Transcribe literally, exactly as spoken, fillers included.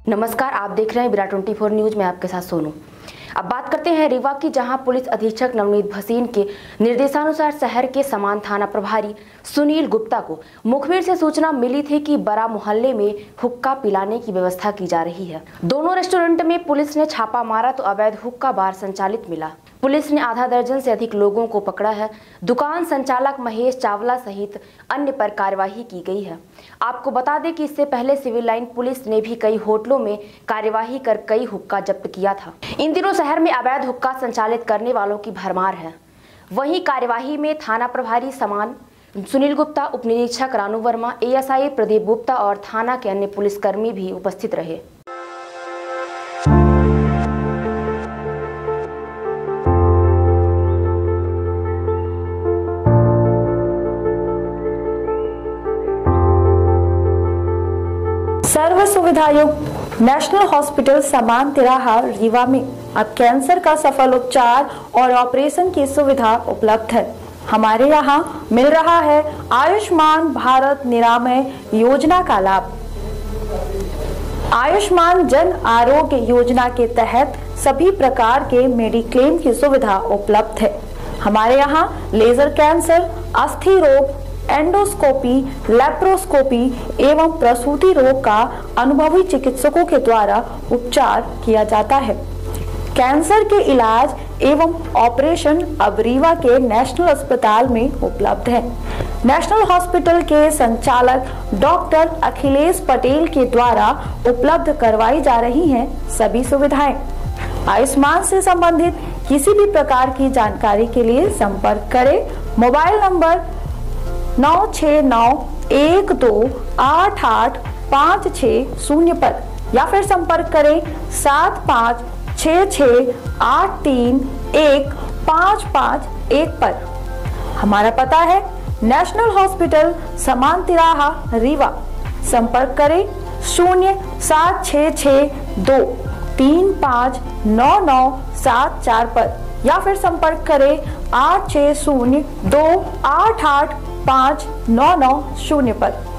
नमस्कार, आप देख रहे हैं विराट चौबीस न्यूज में आपके साथ सोनू। अब बात करते हैं रीवा की, जहां पुलिस अधीक्षक नवनीत भसीन के निर्देशानुसार शहर के समान थाना प्रभारी सुनील गुप्ता को मुखबिर से सूचना मिली थी कि बड़ा मोहल्ले में हुक्का पिलाने की व्यवस्था की जा रही है। दोनों रेस्टोरेंट में पुलिस ने छापा मारा तो अवैध हुक्का बार संचालित मिला। पुलिस ने आधा दर्जन से अधिक लोगों को पकड़ा है। दुकान संचालक महेश चावला सहित अन्य पर कार्यवाही की गई है। आपको बता दें कि इससे पहले सिविल लाइन पुलिस ने भी कई होटलों में कार्यवाही कर कई हुक्का जब्त किया था। इन दिनों शहर में अवैध हुक्का संचालित करने वालों की भरमार है। वहीं कार्यवाही में थाना प्रभारी समान सुनील गुप्ता, उप निरीक्षक रानू वर्मा, एएसआई प्रदीप गुप्ता और थाना के अन्य पुलिसकर्मी भी उपस्थित रहे। सर्व सुविधायुक्त नेशनल हॉस्पिटल समान तिराहा रीवा में अब कैंसर का सफल उपचार और ऑपरेशन की सुविधा उपलब्ध है। हमारे यहाँ मिल रहा है आयुष्मान भारत निरामय योजना का लाभ। आयुष्मान जन आरोग्य योजना के तहत सभी प्रकार के मेडिक्लेम की सुविधा उपलब्ध है। हमारे यहाँ लेजर कैंसर, अस्थि रोग, एंडोस्कोपी, लेप्रोस्कोपी एवं प्रसूति रोग का अनुभवी चिकित्सकों के द्वारा उपचार किया जाता है। कैंसर के इलाज एवं ऑपरेशन अब रीवा के नेशनल अस्पताल में उपलब्ध है। नेशनल हॉस्पिटल के संचालक डॉक्टर अखिलेश पटेल के द्वारा उपलब्ध करवाई जा रही हैं सभी सुविधाएं। आयुष्मान से संबंधित किसी भी प्रकार की जानकारी के लिए संपर्क करें मोबाइल नंबर नौ छः नौ एक दो आठ आठ पाँच छः शून्य पर या फिर संपर्क करें सात पाँच छः छः आठ तीन एक पाँच पाँच एक पर। हमारा पता है नेशनल हॉस्पिटल समान तिराहा रीवा। संपर्क करें शून्य सात छः छः दो तीन पाँच नौ नौ सात चार पर या फिर संपर्क करें आठ छः शून्य दो आठ आठ पाँच नौ नौ शून्य पर।